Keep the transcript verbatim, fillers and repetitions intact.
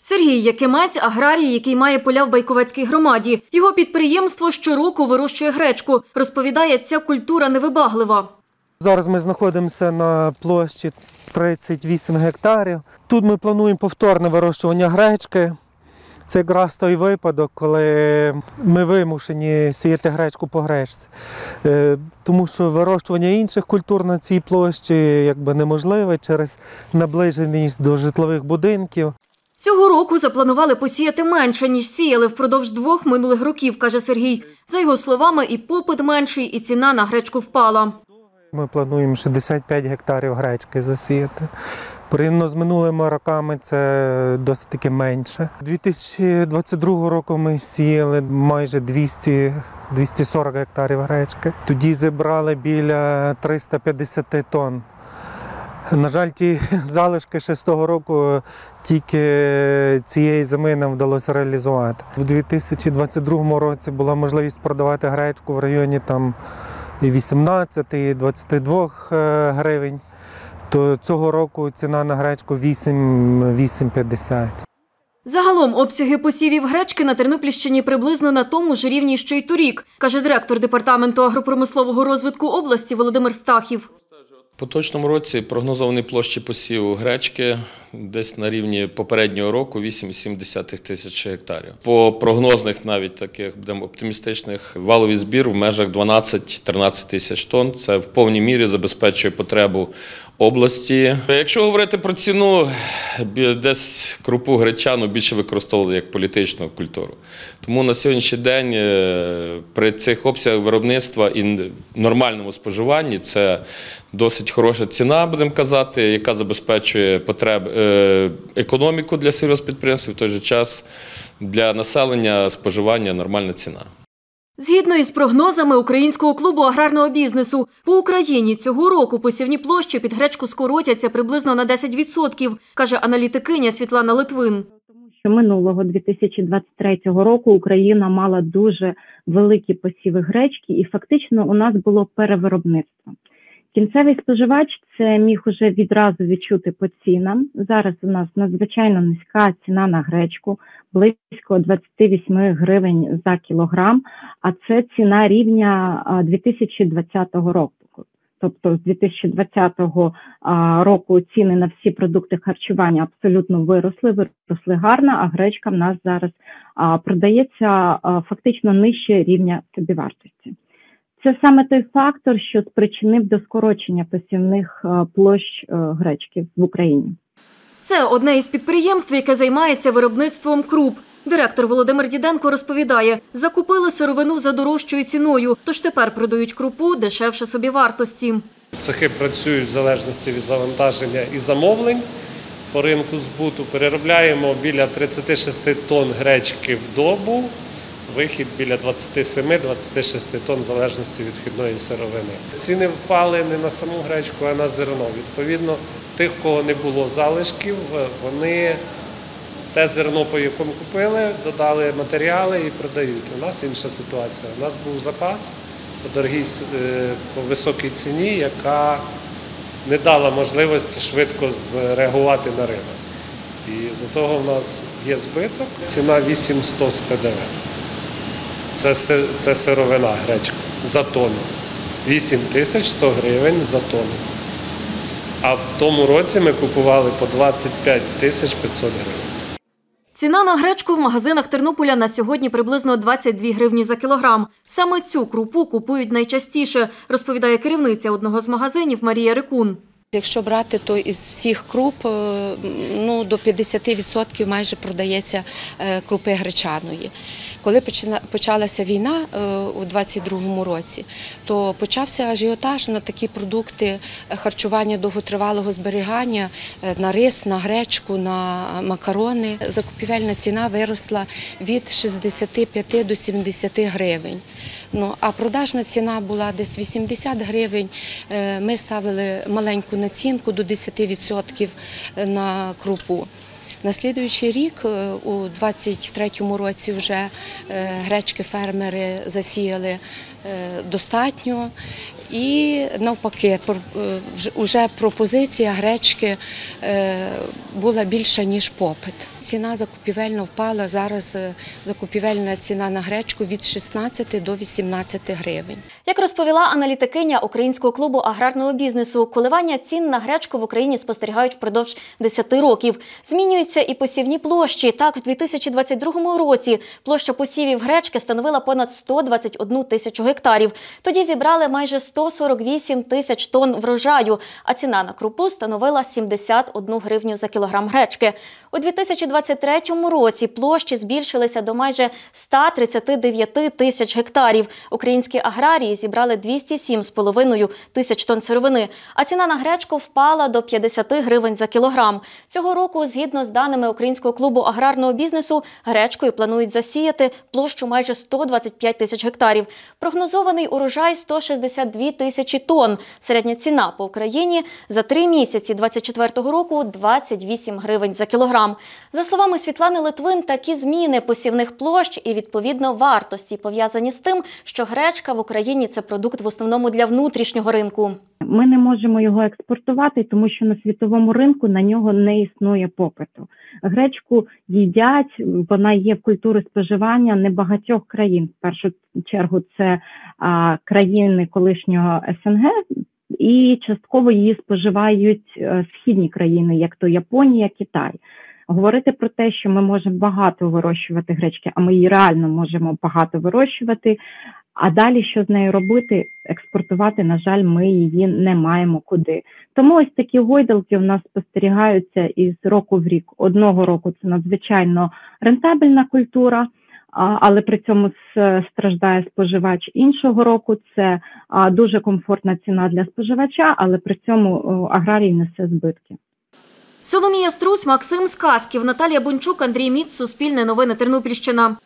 Сергій Якимець – аграрій, який має поля в Байковецькій громаді. Його підприємство щороку вирощує гречку. Розповідає, ця культура невибаглива. Зараз ми знаходимося на площі тридцять вісім гектарів. Тут ми плануємо повторне вирощування гречки. Це якраз той випадок, коли ми вимушені сіяти гречку по гречці. Тому що вирощування інших культур на цій площі якби неможливе через наближеність до житлових будинків. Цього року запланували посіяти менше, ніж сіяли впродовж двох минулих років, каже Сергій. За його словами, і попит менший, і ціна на гречку впала. Ми плануємо шістдесят п'ять гектарів гречки засіяти. Порівняно з минулими роками це досить таки менше. дві тисячі двадцять другого року ми сіяли майже двісті - двісті сорок гектарів гречки. Тоді зібрали біля триста п'ятдесят тонн. На жаль, ті залишки ще з того року тільки цієї зими нам вдалося реалізувати. У дві тисячі двадцять другому році була можливість продавати гречку в районі там і вісімнадцяти, і двадцяти двох гривень. То цього року ціна на гречку вісім - вісім п'ятдесят. Загалом обсяги посівів гречки на Тернопільщині приблизно на тому ж рівні, що й торік, каже директор Департаменту агропромислового розвитку області Володимир Стахів. В поточному році прогнозовані площі посіву гречки десь на рівні попереднього року вісім цілих сім десятих тисяч гектарів. По прогнозних, навіть таких будемо оптимістичних, валовий збір в межах дванадцять - тринадцять тисяч тонн. Це в повній мірі забезпечує потребу області. Якщо говорити про ціну, десь крупу гречану більше використовували як політичну культуру. Тому на сьогоднішній день при цих обсягах виробництва і нормальному споживанні це досить хороша ціна, будемо казати, яка забезпечує потреби економіку для сільгосппідприємств, в той же час для населення споживання нормальна ціна. Згідно із прогнозами Українського клубу аграрного бізнесу, по Україні цього року посівні площі під гречку скоротяться приблизно на десять відсотків, каже аналітикиня Світлана Литвин. Минулого дві тисячі двадцять третього року Україна мала дуже великі посіви гречки і фактично у нас було перевиробництво. Кінцевий споживач це міг уже відразу відчути по цінам. Зараз у нас надзвичайно низька ціна на гречку, близько двадцять вісім гривень за кілограм, а це ціна рівня дві тисячі двадцятого року. Тобто з дві тисячі двадцятого року ціни на всі продукти харчування абсолютно виросли, виросли гарно, а гречка в нас зараз продається фактично нижче рівня собівартості. Це саме той фактор, що спричинив до скорочення посівних площ гречки в Україні. Це одне із підприємств, яке займається виробництвом круп. Директор Володимир Діденко розповідає, закупили сировину за дорожчою ціною, тож тепер продають крупу дешевше собівартості. Цехи працюють в залежності від завантаження і замовлень по ринку збуту. Переробляємо біля тридцяти шести тонн гречки в добу. Вихід біля двадцяти семи - двадцяти шести тонн в залежності від вхідної сировини. Ціни впали не на саму гречку, а на зерно. Відповідно, тих, у кого не було залишків, вони те зерно, по якому купили, додали матеріали і продають. У нас інша ситуація. У нас був запас по дорогій, по високій ціні, яка не дала можливості швидко зреагувати на ринок. І з-за того в нас є збиток. Ціна вісім тисяч сто з Пе Де Ве. Це, це сировина гречка за тонну. вісім тисяч сто гривень за тонну. А в тому році ми купували по двадцять п'ять тисяч п'ятсот гривень. Ціна на гречку в магазинах Тернополя на сьогодні приблизно двадцять дві гривні за кілограм. Саме цю крупу купують найчастіше, розповідає керівниця одного з магазинів Марія Рикун. Якщо брати, то із всіх круп ну, до п'ятдесят відсотків майже продається крупи гречаної. Коли почалася війна у двадцять другому році, то почався ажіотаж на такі продукти харчування довготривалого зберігання, на рис, на гречку, на макарони. Закупівельна ціна виросла від шістдесяти п'яти до сімдесяти гривень. Ну, а продажна ціна була десь вісімдесят гривень. Ми ставили маленьку націнку до десяти відсотків на крупу. На слідуючий рік, у двадцять третьому році, вже гречки фермери засіяли достатньо І навпаки, вже пропозиція гречки була більша, ніж попит. Ціна закупівельна впала, зараз закупівельна ціна на гречку від шістнадцяти до вісімнадцяти гривень. Як розповіла аналітикиня Українського клубу аграрного бізнесу, коливання цін на гречку в Україні спостерігають впродовж десяти років. Змінюються і посівні площі. Так, в дві тисячі двадцять другому році площа посівів гречки становила понад сто двадцять одну тисячу гектарів. Тоді зібрали майже сто сорок вісім тисяч тонн врожаю, а ціна на крупу становила сімдесят одну гривню за кілограм гречки. У дві тисячі двадцять третьому році площі збільшилися до майже ста тридцяти дев'яти тисяч гектарів. Українські аграрії зібрали двісті сім з половиною тисяч тонн сировини, а ціна на гречку впала до п'ятдесяти гривень за кілограм. Цього року, згідно з даними Українського клубу аграрного бізнесу, гречкою планують засіяти площу майже сто двадцять п'ять тисяч гектарів. Прогнозований урожай – сто шістдесят дві тисячі тонн. Середня ціна по Україні за три місяці двадцять четвертого року – двадцять вісім гривень за кілограм. За словами Світлани Литвин, такі зміни посівних площ і, відповідно, вартості пов'язані з тим, що гречка в Україні – це продукт в основному для внутрішнього ринку. Ми не можемо його експортувати, тому що на світовому ринку на нього не існує попиту. Гречку їдять, вона є в культурі споживання небагатьох країн. В першу чергу це а, країни колишнього ес ен ге, і частково її споживають а, східні країни, як то Японія, Китай. Говорити про те, що ми можемо багато вирощувати гречки, а ми її реально можемо багато вирощувати, а далі що з нею робити? Експортувати, на жаль, ми її не маємо куди. Тому ось такі гойдалки у нас спостерігаються із року в рік. Одного року це надзвичайно рентабельна культура, але при цьому страждає споживач. Іншого року це дуже комфортна ціна для споживача, але при цьому аграрій несе збитки. Соломія Струсь, Максим Сказків, Наталія Бончук, Андрій Міц, Суспільне новини, Тернопільщина.